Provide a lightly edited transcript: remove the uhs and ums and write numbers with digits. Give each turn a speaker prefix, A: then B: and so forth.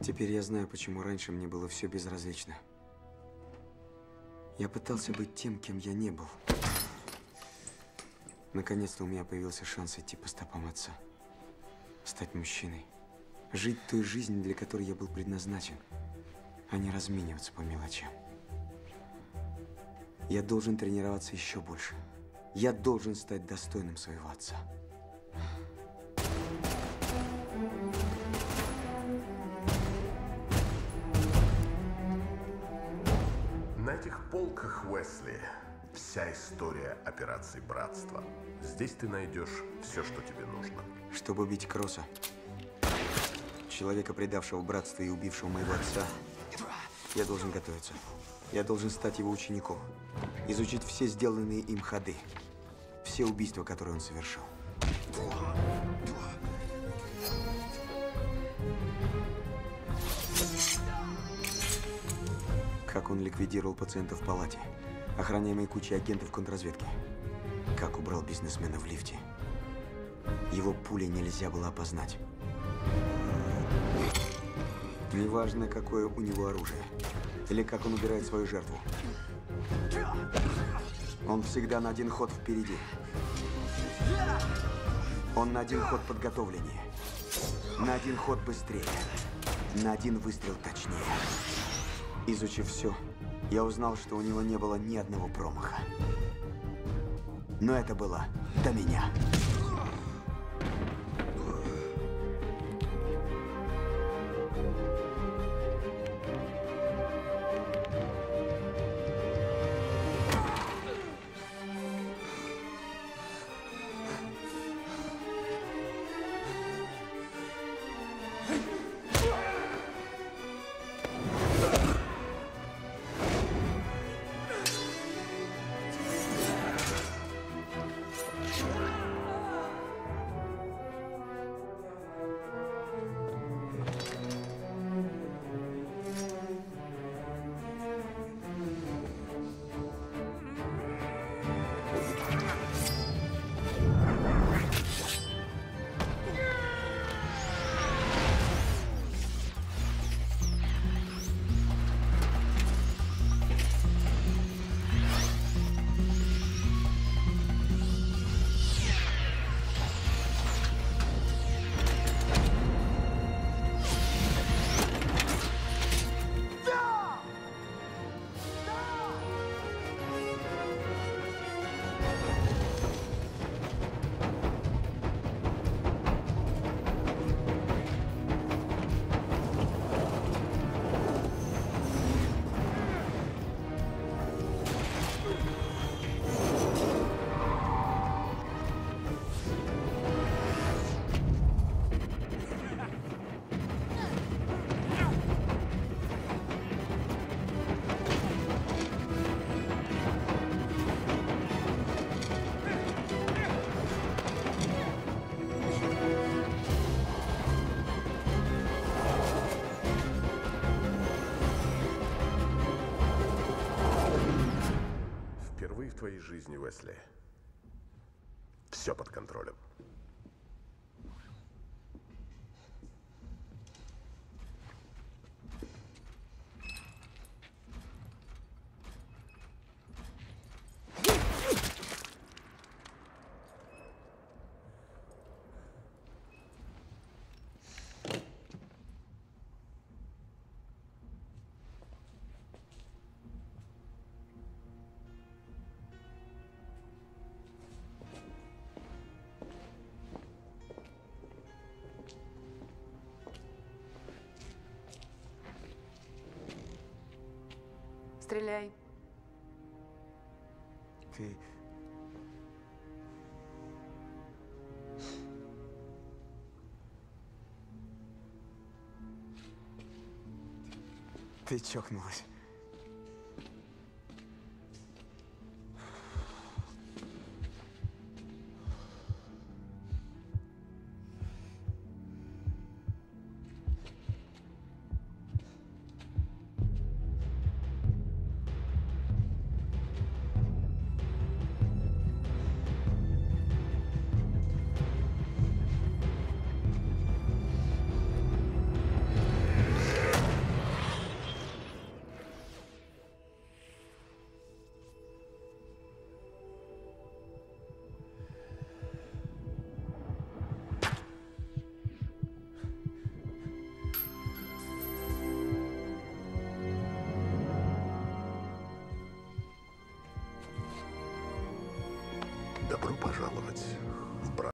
A: Теперь я знаю, почему раньше мне было все безразлично. Я пытался быть тем, кем я не был. Наконец-то у меня появился шанс идти по стопам отца. Стать мужчиной. Жить той жизнью, для которой я был предназначен, а не размениваться по мелочам. Я должен тренироваться еще больше. Я должен стать достойным своего отца.
B: На этих полках, Уэсли, вся история операции «Братство». Здесь ты найдешь все, что тебе нужно.
A: Чтобы убить Кросса, человека, предавшего братство и убившего моего отца, я должен готовиться. Я должен стать его учеником, изучить все сделанные им ходы, все убийства, которые он совершил. Как он ликвидировал пациентов в палате, охраняемой кучей агентов контрразведки. Как убрал бизнесмена в лифте. Его пули нельзя было опознать. Неважно, какое у него оружие, или как он убирает свою жертву. Он всегда на один ход впереди. Он на один ход подготовленнее, на один ход быстрее, на один выстрел точнее. Изучив все, я узнал, что у него не было ни одного промаха. Но это было до меня.
B: В твоей жизни, Уэсли, все под контролем.
C: Стреляй.
A: Ты... Ты чокнулась.
B: Добро пожаловать в Братство.